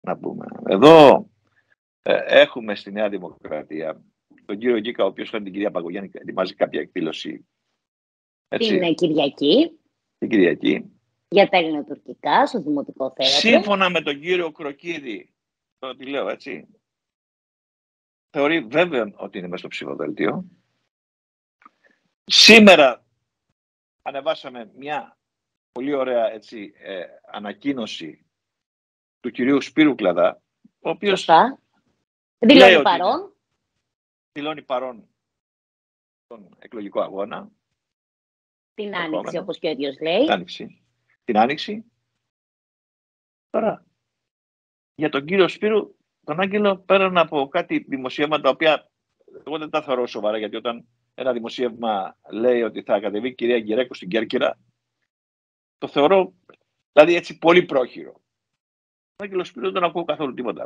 να πούμε. Εδώ έχουμε στη Νέα Δημοκρατία τον κύριο Γκίκα, ο οποίος φέρνει την κυρία Παγκογιάννη και ετοιμάζει κάποια εκδήλωση. Την Κυριακή. Την Κυριακή. Για τα ελληνοτουρκικά, στο Δημοτικό Θέατρο. Σύμφωνα με τον κύριο Κροκίδη, τώρα τι λέω έτσι, θεωρεί βέβαιο ότι είναι μέσα στο ψηφοδέλτιο. Σήμερα ανεβάσαμε μια πολύ ωραία έτσι, ανακοίνωση του κυρίου Σπύρου Κλαδά, ο οποίος δηλώνει παρόν τον εκλογικό αγώνα. Την Άνοιξη, όπως και ο ίδιος λέει. Την Άνοιξη. Τώρα, για τον κύριο Σπύρου, τον Άγγελο, πέραν από κάτι δημοσιεύματα, τα οποία εγώ δεν τα θεωρώ σοβαρά, γιατί όταν ένα δημοσίευμα λέει ότι θα κατεβεί η κυρία Γκυρέκου στην Κέρκυρα, το θεωρώ δηλαδή έτσι πολύ πρόχειρο. Τον Άγγελο Σπύρου δεν τον ακούω καθόλου τίποτα.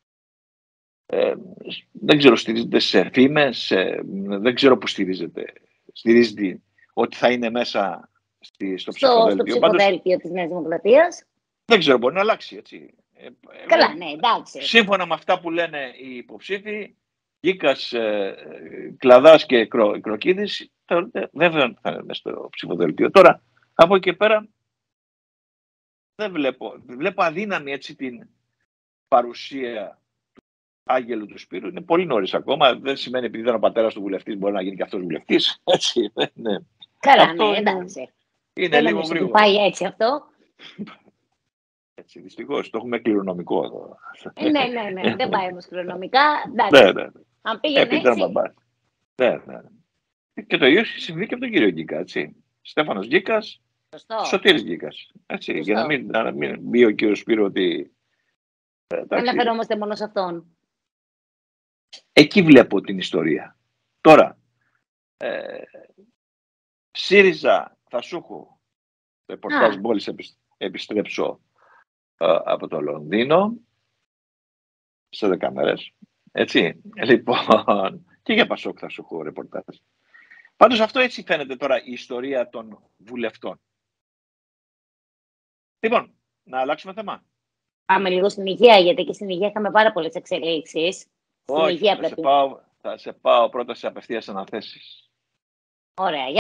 Δεν ξέρω, στηρίζεται σε φήμες, δεν ξέρω που στηρίζεται. Στηρίζεται ότι θα είναι μέσα στο ψηφοδέλτιο. Στο ψηφοδέλτιο της Νέας Δημοκρατίας. Δεν ξέρω, μπορεί να αλλάξει, έτσι. Καλά, ναι, εντάξει. Σύμφωνα με αυτά που λένε οι υποψήφοι, Γκίκας, Κλαδάς και Κροκίδης, θεωρείται βέβαιο θα είναι μέσα στο ψηφοδέλτιο. Τώρα, από εκεί και πέρα, δεν βλέπω αδύναμη έτσι την παρουσία του Άγγελου του Σπύρου. Είναι πολύ νωρίς ακόμα. Δεν σημαίνει επειδή ήταν ο πατέρας του βουλευτής, μπορεί να γίνει και αυτός βουλευτής. Έτσι, ναι. Καλά, αυτό ναι, εντάξει. Είναι λίγο γρήγορο. Πάει έτσι αυτό. Έτσι, δυστυχώς, το έχουμε κληρονομικό εδώ. Ναι, δεν πάει όμως κληρονομικά. Ναι. Αν πήγαινε έτσι. Ναι. Και το ίδιο συμβεί και από τον κύριο Γκίκα, έτσι. Στέφανος Γκίκας, Σωτήρης Γκίκας. Έτσι, για να μην μπει ο κύριος Σπύρο ότι... Δεν αναφερόμαστε μόνο σε αυτόν. Εκεί βλέπω την ιστορία. Τώρα, ΣΥΡΙΖΑ θα σου έχω ρεπορτάζ μόλις επιστρέψω από το Λονδίνο σε 10 μέρες. Έτσι, λοιπόν, και για Πασόκ θα σου έχω ρεπορτάζ. Πάντως αυτό έτσι φαίνεται τώρα η ιστορία των βουλευτών. Λοιπόν, να αλλάξουμε θέμα. Πάμε λίγο στην υγεία, γιατί και στην υγεία είχαμε πάρα πολλές εξελίξεις. Όχι, θα σε πάω πρώτα σε απευθείας αναθέσεις. Ωραία.